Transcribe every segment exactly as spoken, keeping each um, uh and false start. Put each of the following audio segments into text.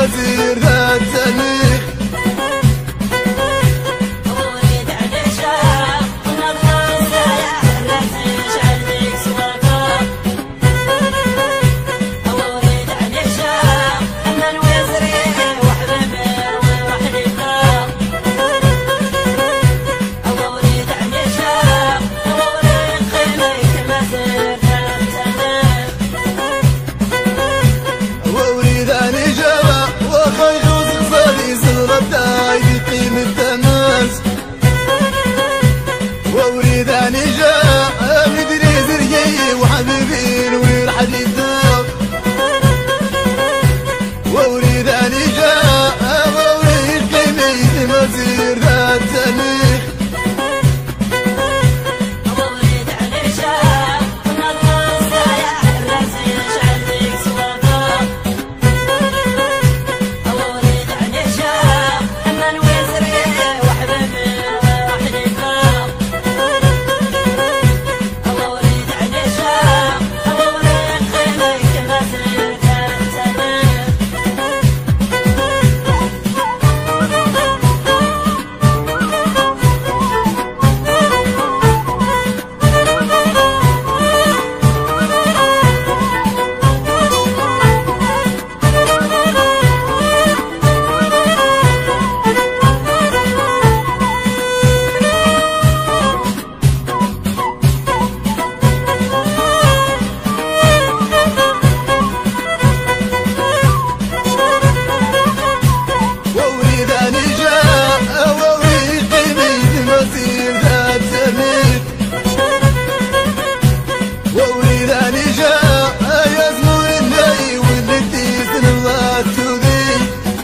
تمازير ذات تاريخ وريد عدشة ونظر سايح راسش عندك سوافة وريد عدشة أمن وزري وحبيبي وحديثة وريد عدشة وريد خيمي تمازير ذات تاريخ وأريد أن إجابة وخير صدي سلطة يقيم التماس وأريد أن إجابة مدري زرقي وحبيبي نوير حديثة وأريد أن إجابة وأريد قيمي تمازير ذات تاريخ وريد عدشة ونظر سايح راسش عندك سوافة وريد عدشة أمن وزري وحبيبي وحديثة وريد عدشة وريد خيمي تمازير ذات تاريخ وأريد أن إجابة وأريد قيمي تمازير ذات تاريخ وأريد أن إجابة يزمون الناي والنتيس الله تودي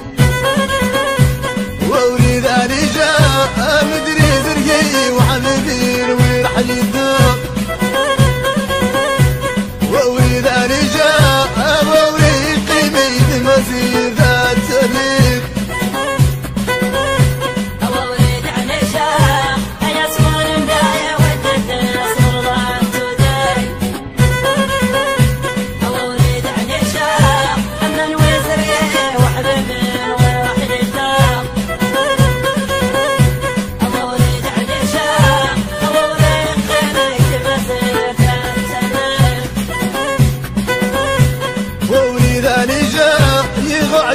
وأريد أن إجابة مدري زرقي وحبيبي نوير حديثة وأريد أن إجابة وأريد قيمي تمازير ذات تاريخ وريد عدشة يسمون داية والتدس الله تودي وريد عدشة أمن وزري وحبيبي وحديثة وريد عدشة وريد خيمي تمازير ذات تاريخ وأريد أن إجابة يغع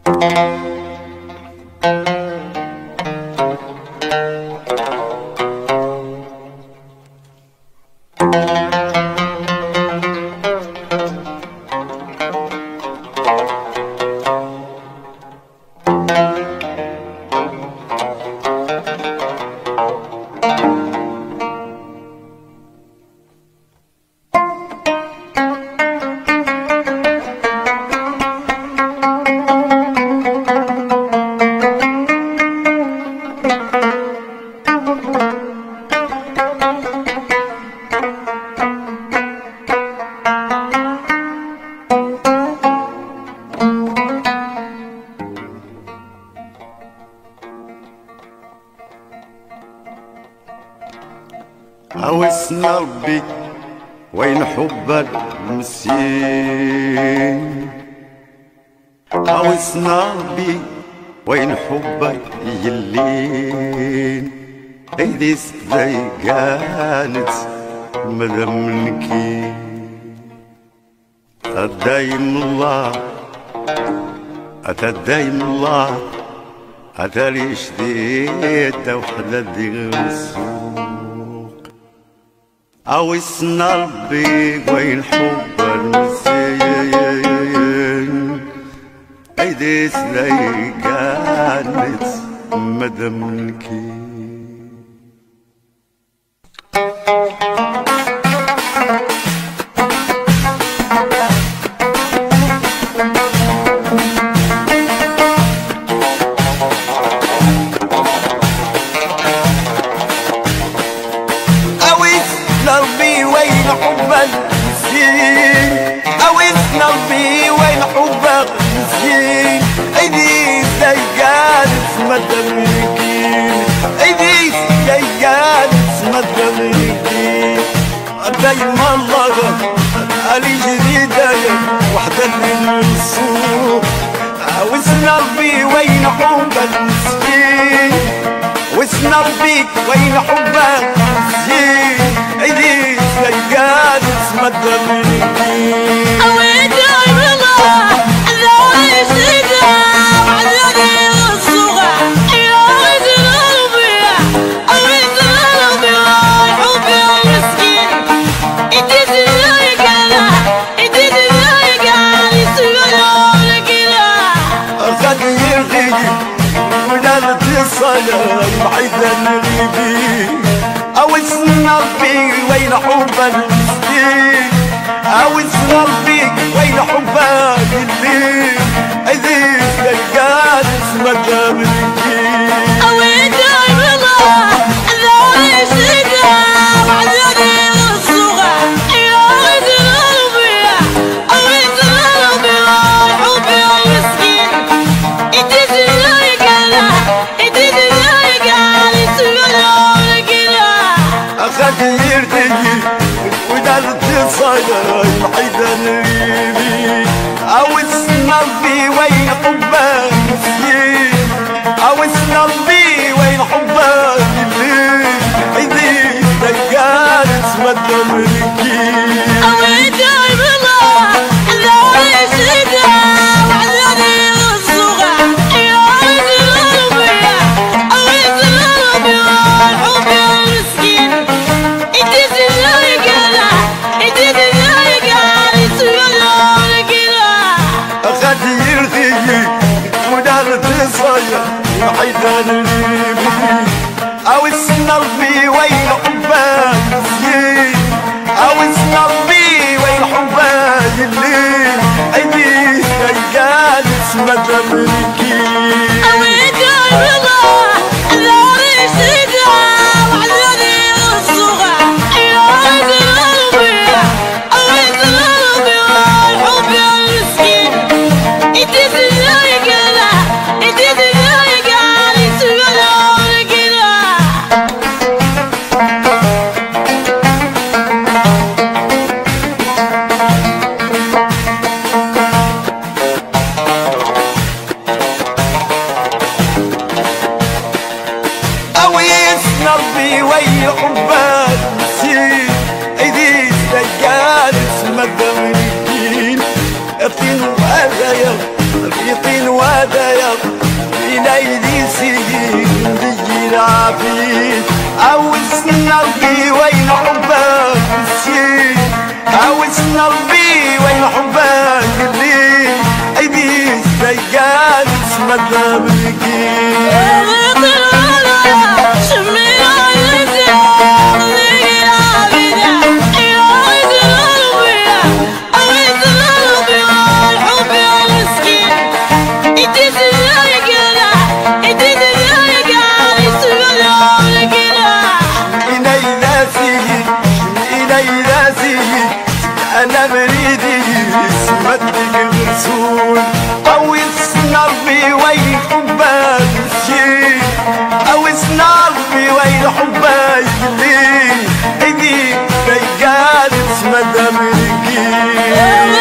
عاوزنا ربي وين حبك مسكين، عاوزنا ربي وين حبك يلين، ايدي زي كانت مدام منكي تدايم الله أتدايم الله أتالي شديد وحدة دير السوق، عاوزنا ربي وين حب المسين، ايدي زي كانت مدام منكي. عاوزنا ربي وين حبك مسكين، ايدي زي كانت مدام منكين، ايدي زي كانت مدام منكين. دايما الله علي جديدة وحدة من السوق، عاوزنا ربي وين حبك مسكين، عاوزنا ربي وين حبك مسكين، ايدي زي كانت مدام منكين. بعيدا نغيبي عاوزنا ربي وين حبك مسكين، عاوزنا ربي وين حبك الليل، ايدي زي كانت مدام منكين. بعيدا نغيبي عاوزنا ربي وين حبك مسكين، عاوزنا ربي وين حبك الليل، ايدي زي كانت مدام منكين. بعيدا نغيبي عاوزنا ربي وين حبك مسكين، عاوزنا ربي وين حبك الليل، ايدي زي كانت مدام منكين. ربي وين حبك مسكين عاوزنا ربي وين حبك اللي ايدي سيال اسمها بالكين انا بريدي اسمتك الرسول او يسنر بي وين حبك مسكين او يسنر بي وين حبك اللي ايدي رجال اسمها بالكين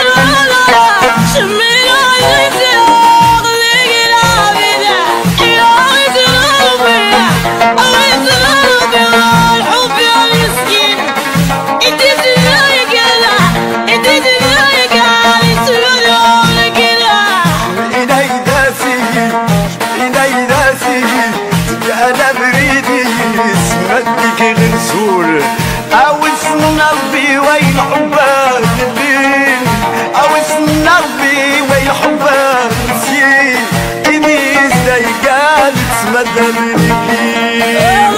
او اسنر بي وين حبك الليل او اسنر بي وين حبك مسكين ايدي ازاي قالت اسمها بالكين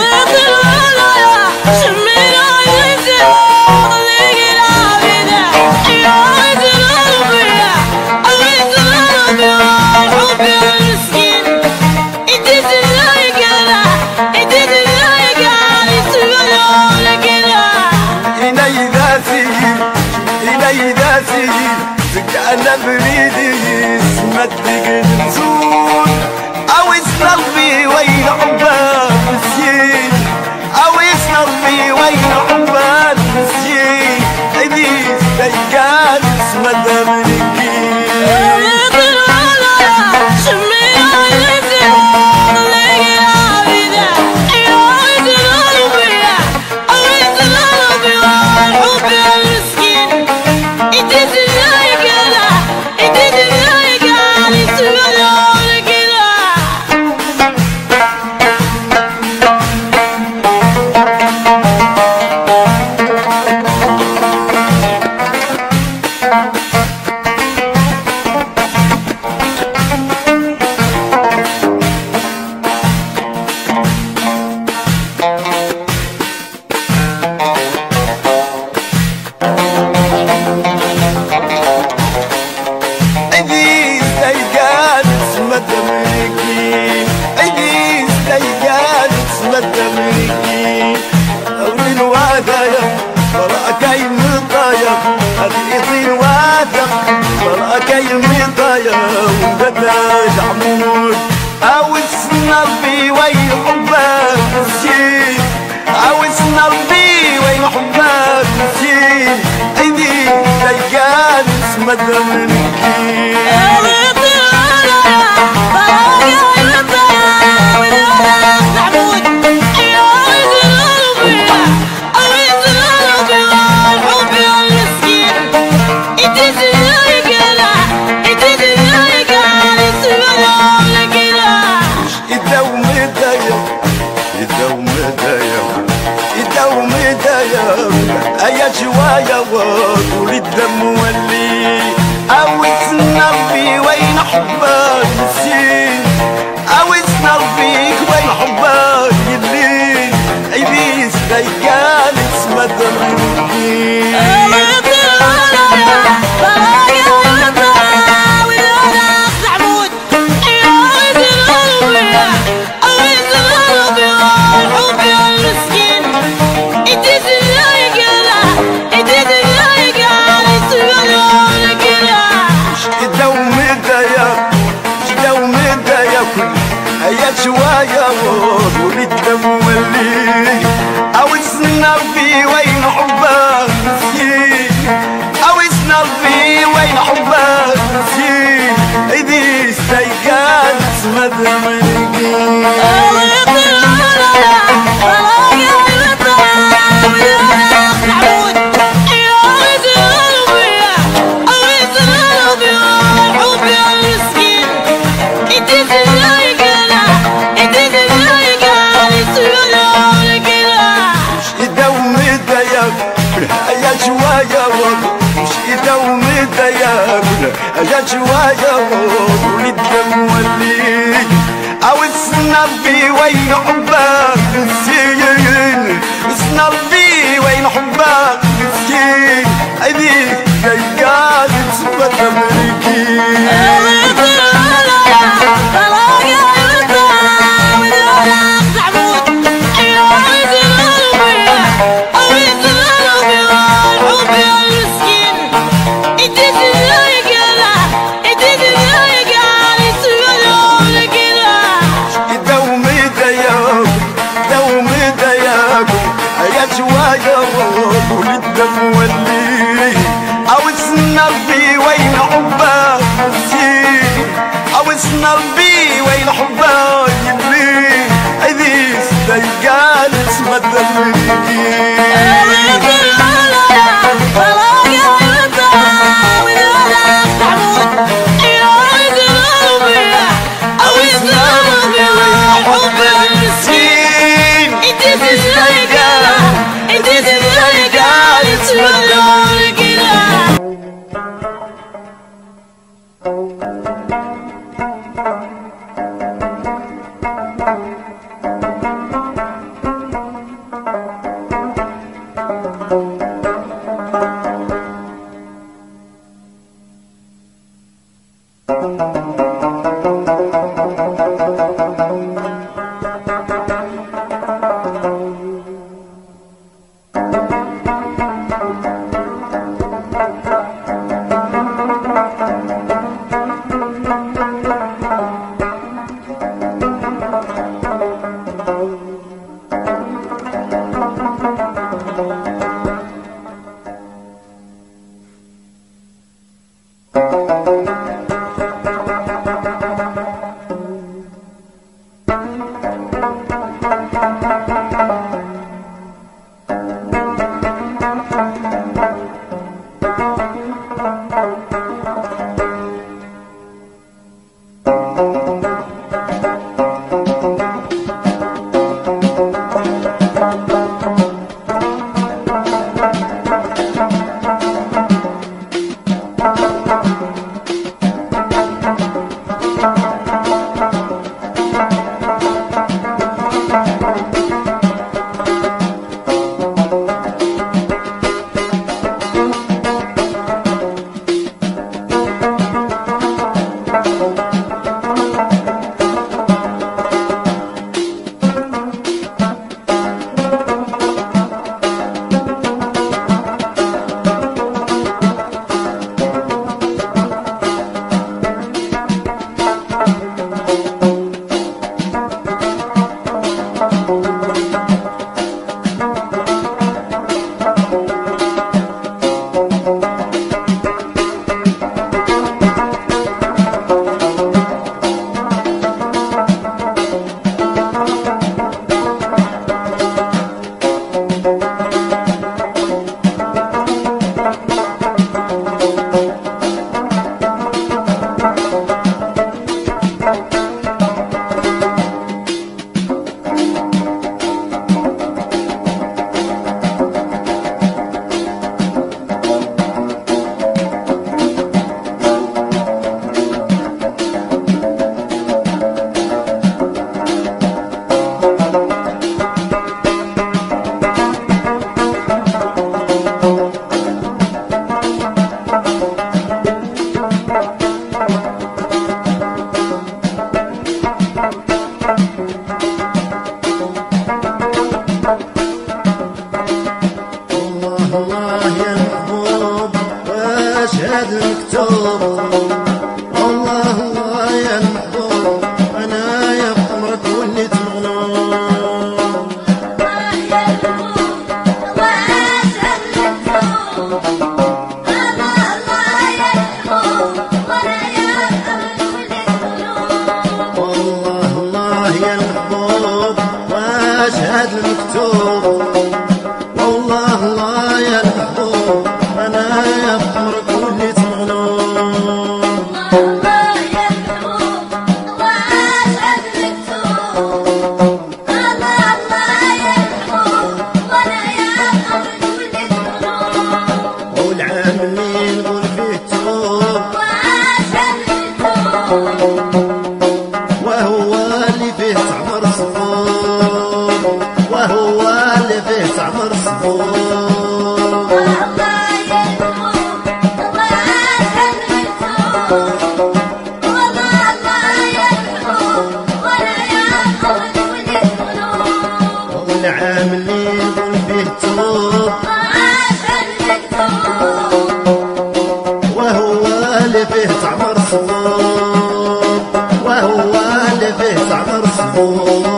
انا بريدي اسمتك الرسول او اسنر بي وين حبك مسكين او اسنر بي وين حبك مسكين ايدي سيال اسمها بالكين او اسنر بي وين حبك مسكين او اسنر بي وين حبك مسكين ايدي رجال اسمها بالكين يا جوايا وطول الدم ولي او اسنر بي وين حبك مسكين او اسنر بيك وين حبك اللي عيبيس رجال اسمها بالكين شوية وطول الدم ولي او اسنر بي وين حبك مسكين او اسنر بي وين حبك مسكين ايدي سيقال اسمها بالكين شوايا ولد مولي او السنبي وين حبك مسكين السنبي وين حبك مسكين هذيك دقات تسبت امريكي ولد مولي او السنبي وين حبك مسكين او السنبي وين حبك يبلي هذيك دقات تسبت امريكي والعام اللي نقول فيه توب وهو اللي فيه تعمر صفور وهو اللي فيه تعمر صفور والعام اللي يقول فيه توب وهو اللي فيه تعمر صفور وهو اللي فيه تعمر صفور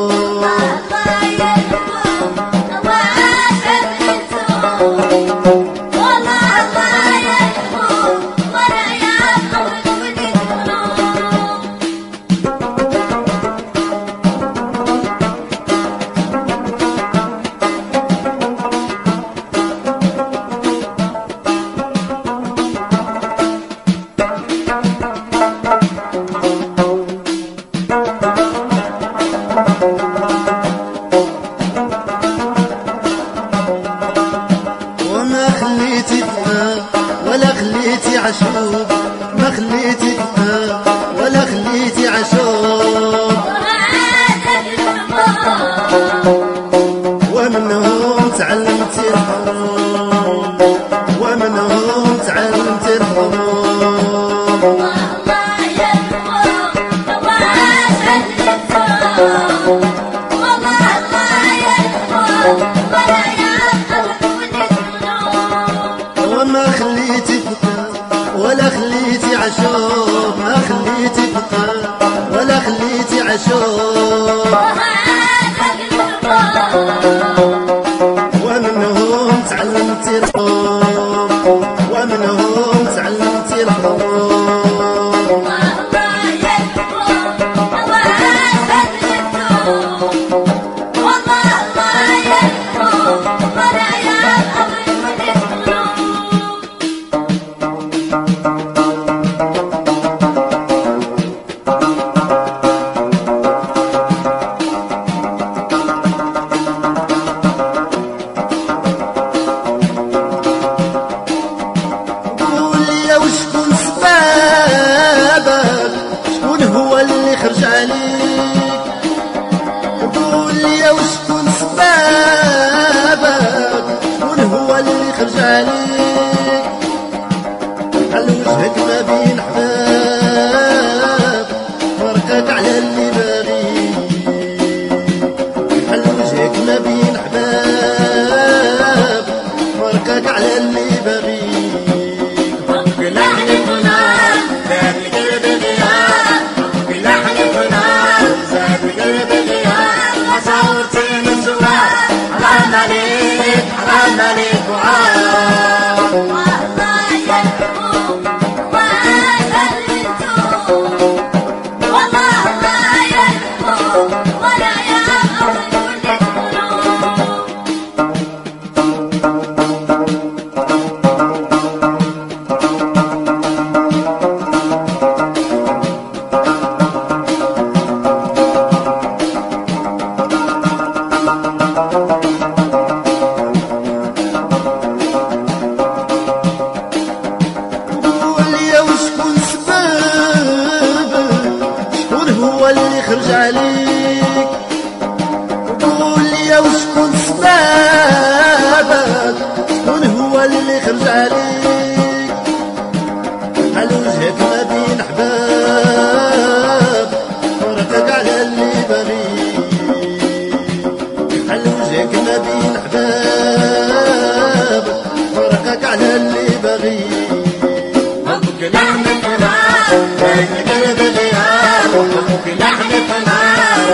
وما خليتي دماء ولا خليتي عشوب ما خليتي دماء ولا خليتي عشوب ومنهم تعلمتي الحروب ومنهم تعلمتي الحروب وما خليتي بكاء ولا خليتي عشوب ما خليتي بكاء ولا خليتي عشوب ومنهم تعلمتي الحروب ومنهم تعلمتي الحروب وشكون سبابك شكون هو اللي خرج عليك قول لي وشكون سبابك شكون هو اللي خرج عليك على وجهك ما بين حباب فرقك على اللي باغيك على وجهك ما بين حباب فرقك على اللي باغيك خرج عليك قول لي وشكون سبابك شكون هو اللي خرج عليك على وجهك ما بين حباب فرقك على اللي باغيك على وجهك ما بين حباب فرقك على اللي باغيك حبك لحن القرآن بين قلب الغياب حبك لحن القرآن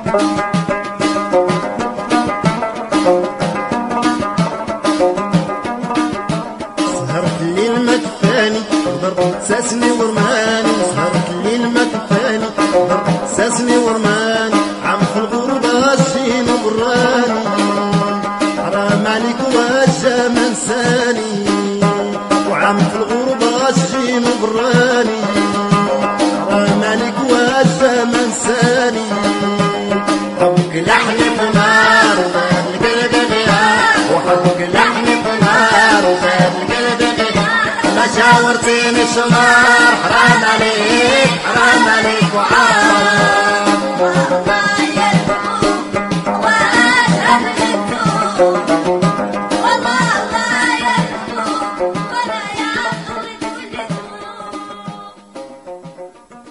سهرت الليل ما كفاني ضربت ساسني ورماني سهرت الليل ما كفاني ضربت ساسني ورماني عم في الغربة الشين براني حرام عليك واجا ما نساني وعم في الغربة الشين براني حرام عليك واجا ما نساني حبك لحن في نار وباب القلب غيار وحبك لحن في نار وباب القلب غيار ما شاورتيني شمار حرام عليك حرام عليك وحرام والله يا الفوق وأشهد للدوق والله يا الفوق ولا يعطل كل دوق.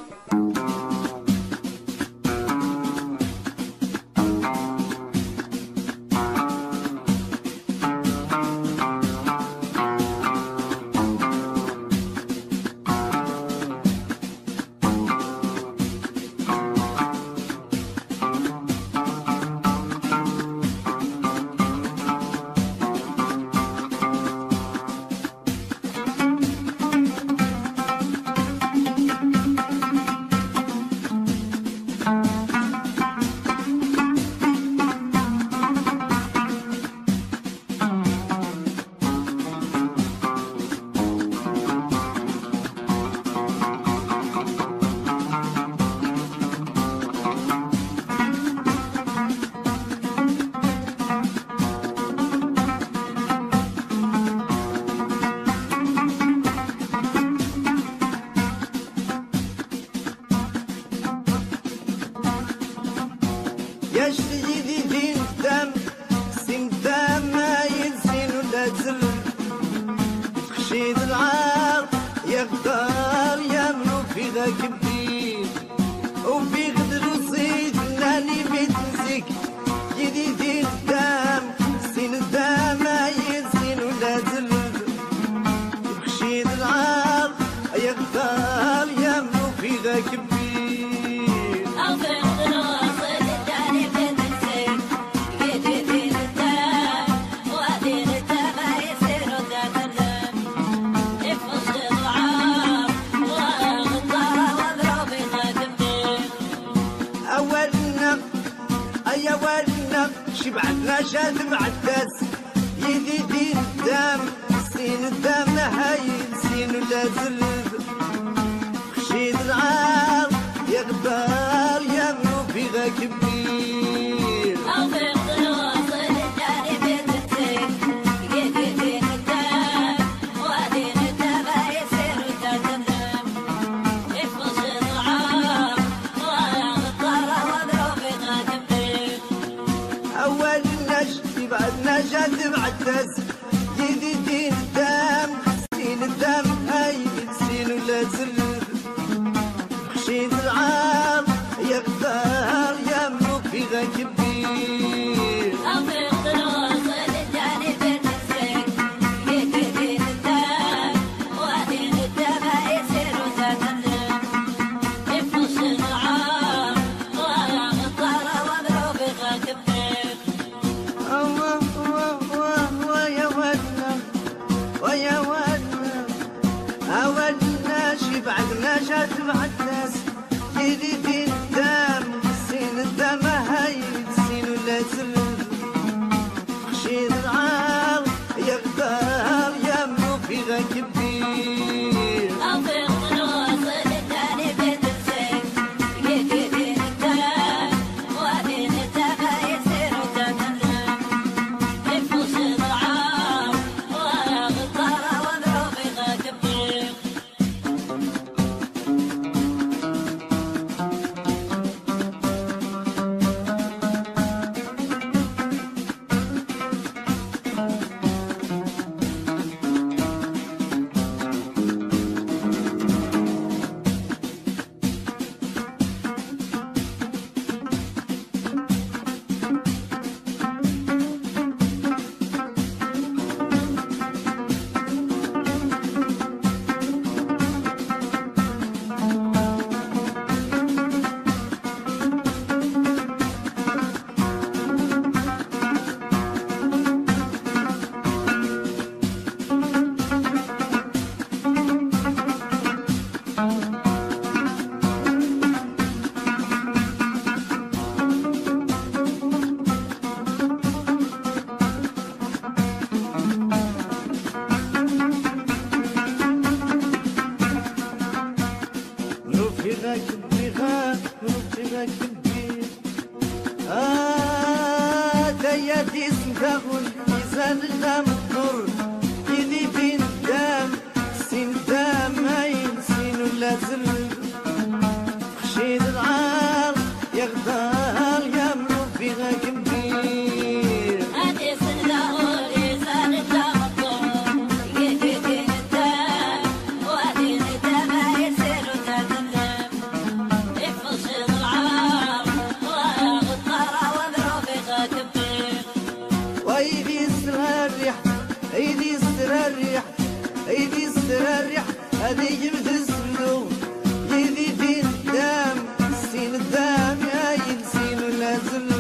يا شديدي دين الدم سين دم ما ينسين ولا زل خشيد العار يغدار يملو في ذا كبير وفي غدر وصيد ناني بتنسيك يدي دين الدم سين الدم ما ينسين ولا زل خشيد العار يغدار يملو في ذا كبير يا ولنا شبعتنا شاد معدس يدي دين الدم سين الدم هايل سين ولا زلب خشيد العار يا غدار يملو في ذا كبير بعدنا جد معدس يدي دين الدم سين الدم هاي سين ولا زلب خشيد العار يا غدار يملو في ذا كبير بعدنا جات معدس يدي دين الدم سين الدم هاي يدي سندغل ميزان المقدور يدي فين الدام سين الدام هاين سين ولا زل خشيد العار يغدار يا مربي غاك مدير هادي سندغل ميزان المقدور يدي فين الدام وهادي الدام هاين سين ولا زل خشيد العار يغدار ومربي غاك مدير ويدي السراريح ايدي السراريح ايدي السراريح هذه يمد السلو يدي في الدام سين الدام يا ينسين ولا زل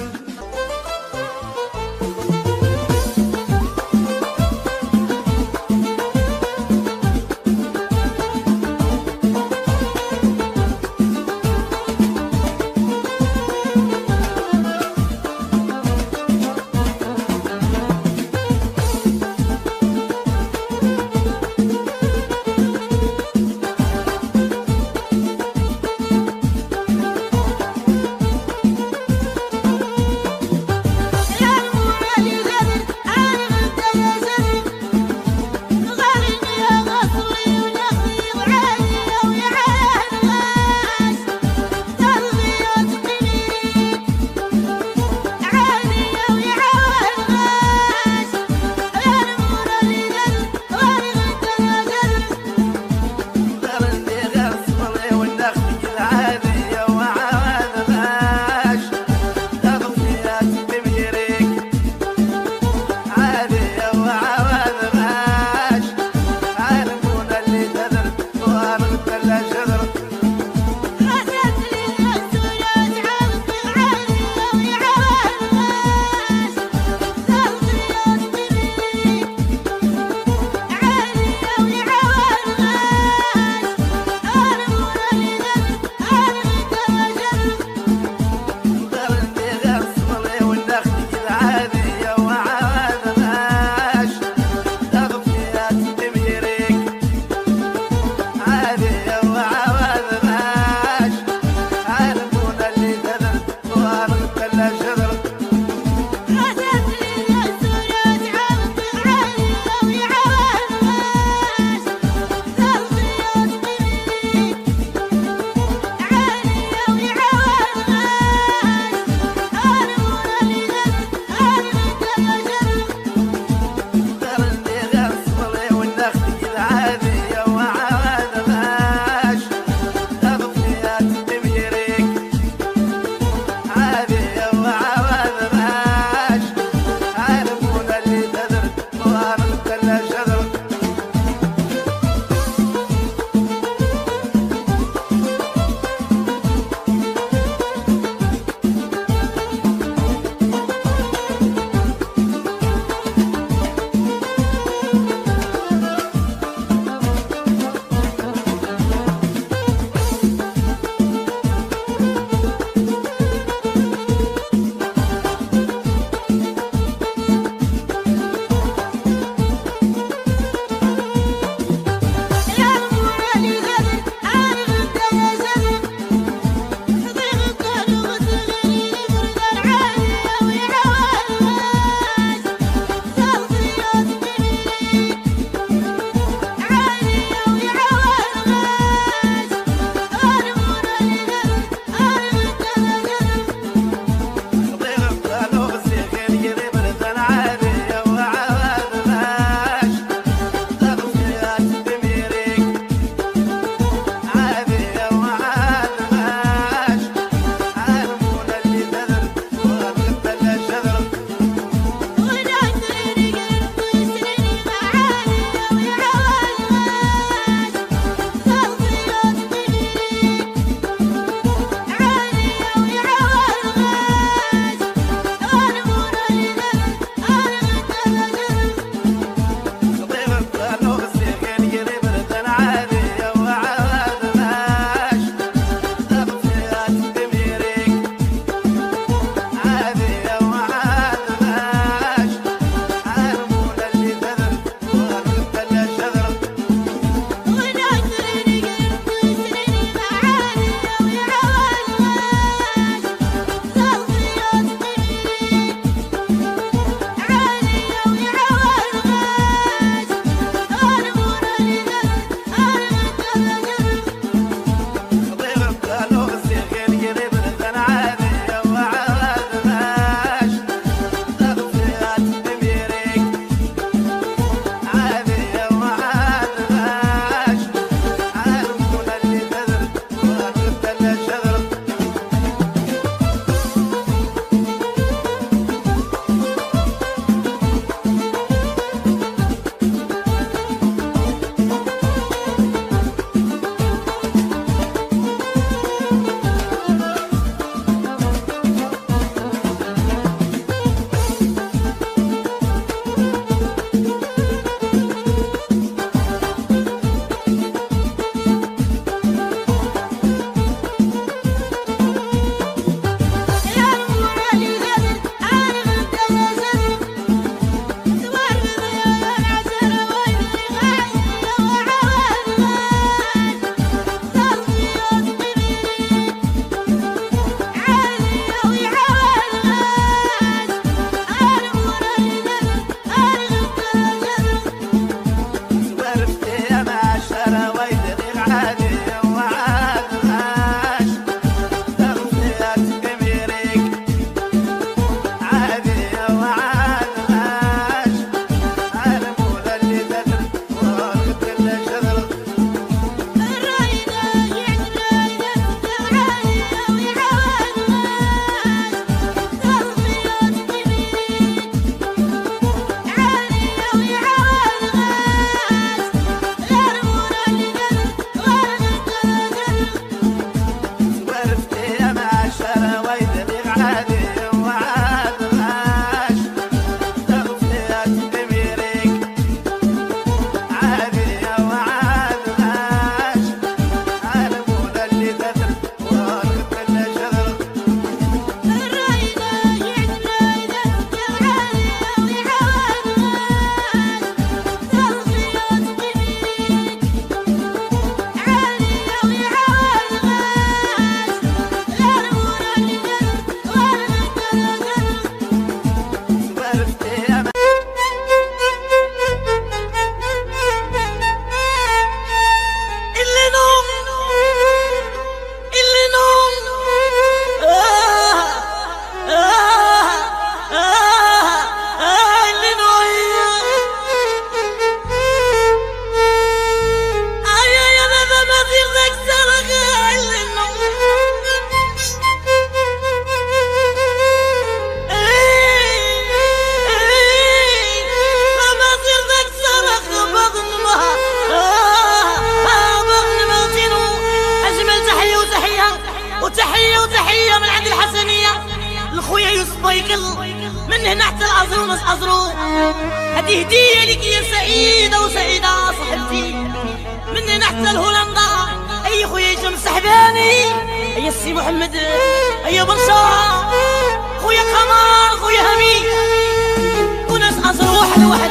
ويقل من هنا حتى العصر ونص عصرو. هدي هدية لك يا سعيدة وسعيدة صاحبتي من هنا حتى الهولندا. أي خويا شمس سحباني أي السي محمد أي برشا خويا قمر خويا همي وناس عصر واحد واحد.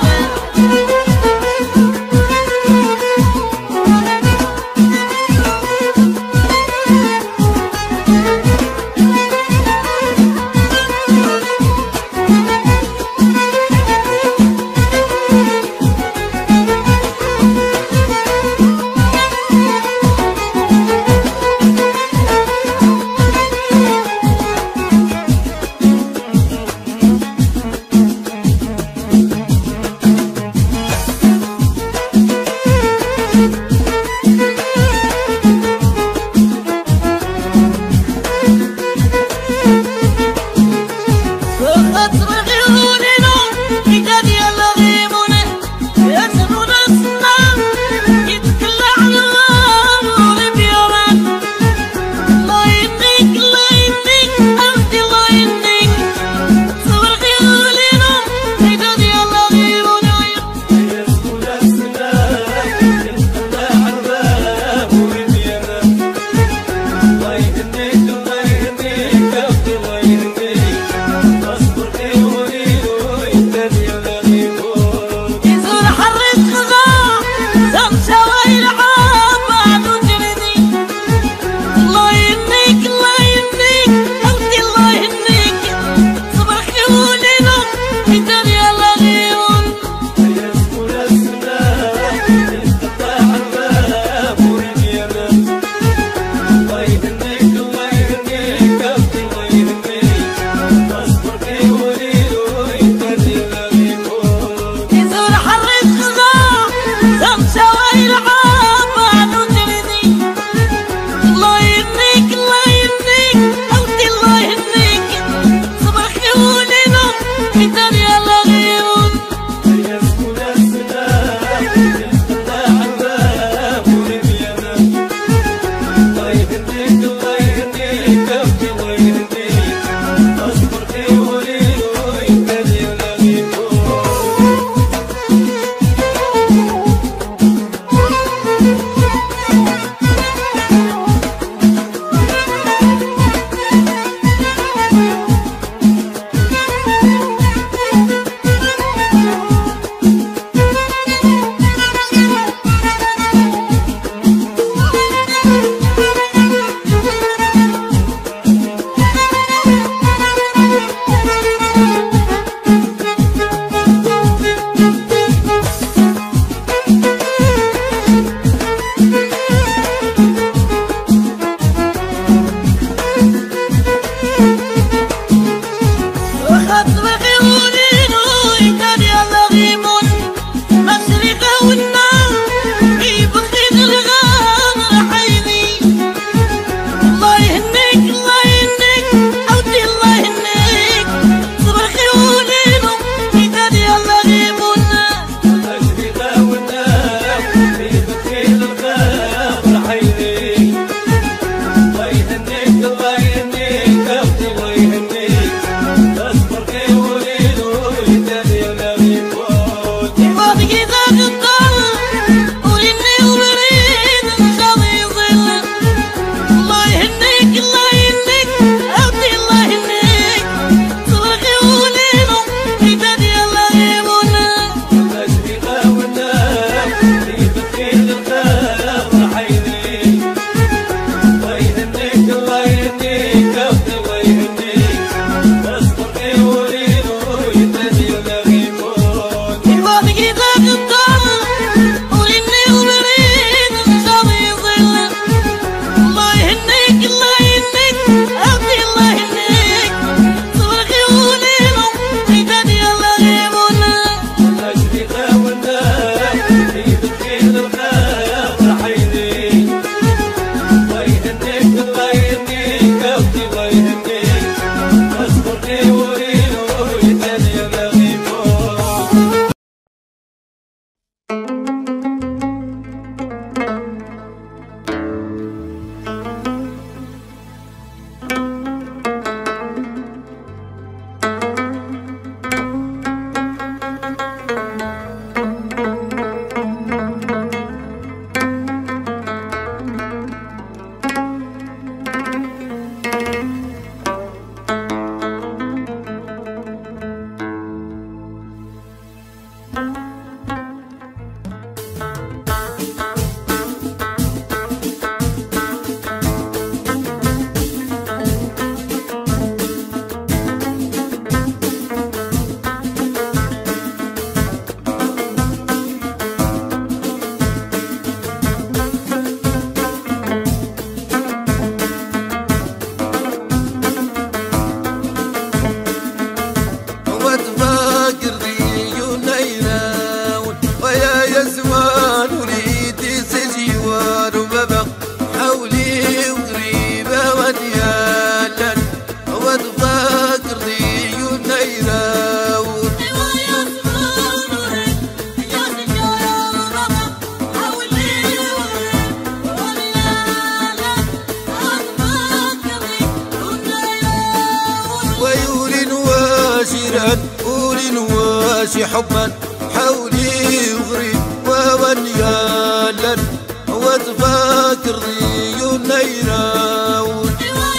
واشرا قولي واشي حبا حولي وغريب وونيالا وتفكر ذي ونيراون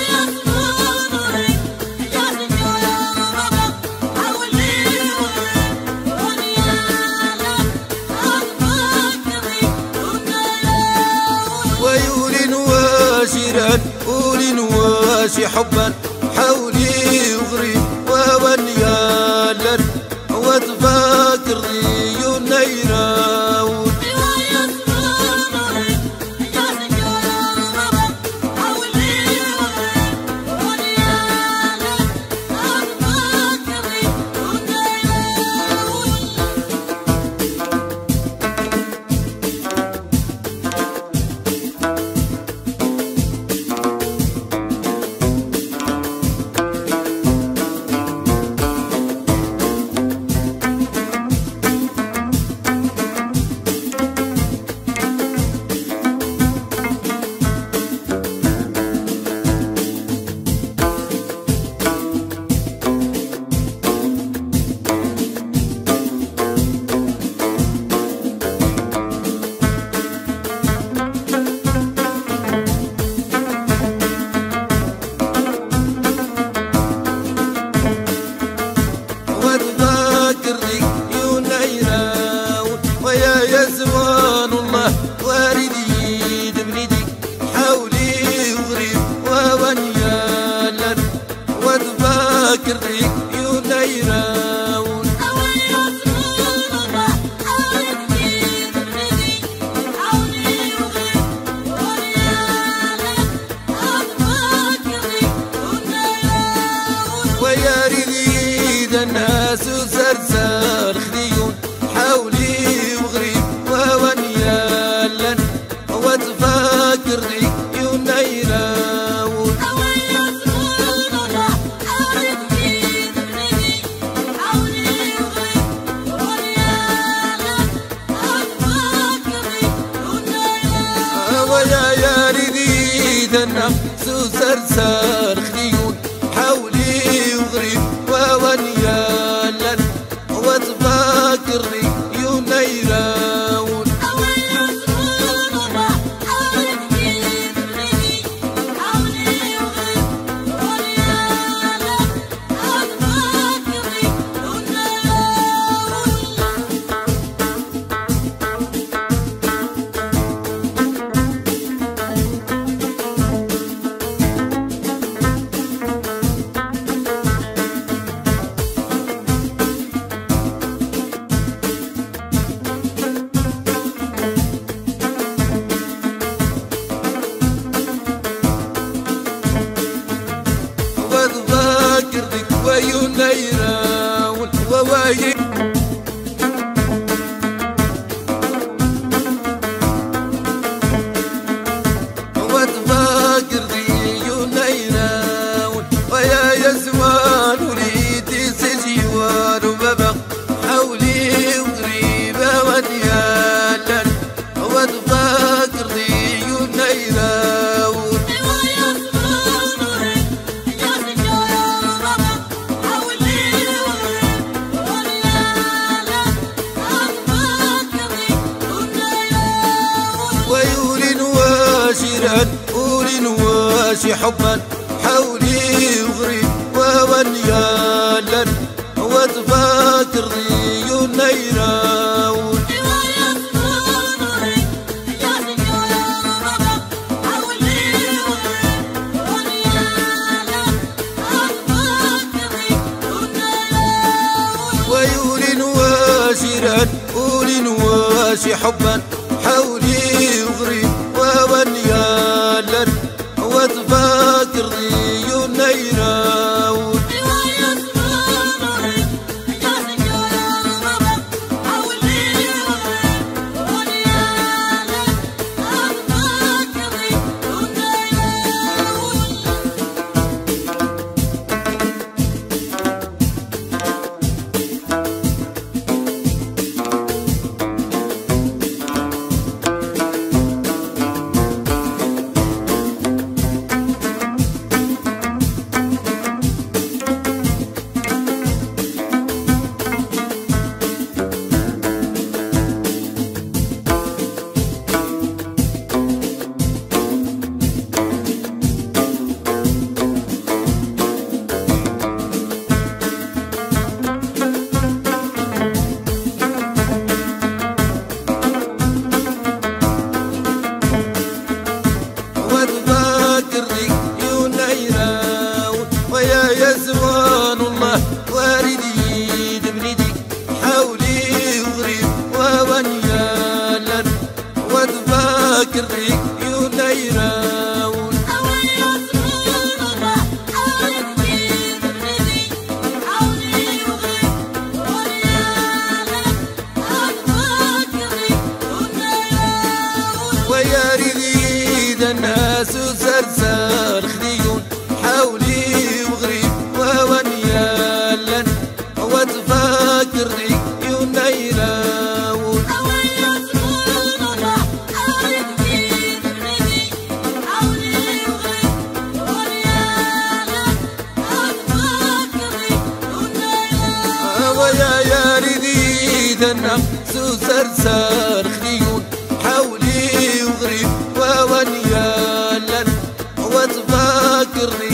ويولي واشرا قولي واشي حبا حولي وغريب وونيالا وتفكر ذي ونيراون ويا ريد الناس وزرزار خليون حولي وغريب وونيالا وتفكر لي يونيراون ويا يا ريد الناس وزرزار خليون حولي وغريب وونيالا وتفكر لي يونيراون وتفكر لي ويونيراون ووايد وتفكر لي يونيراون ويا يزوان وليدي سجيوان وبابا حولي وقريبة وديالا وتفكر لي يونيراون ويولي واشرا قولي واشي حبا حولي وغريب وونيالا وتفكر ذي يونيراون ويولي واشرا قولي واشي حبا حولي وغريب وونيالا وتفكر ذي يونيراون واردي دبردي حولي وغريب وونيالا وتفكر فيك يوليراون ويا ريد الناس وزرزار خديون حولي وغريب وونيالا وتفكر فيك يوليراون ويا يا ريد الناس وزرزار خديون حولي وغريب وونيالا وتفكرني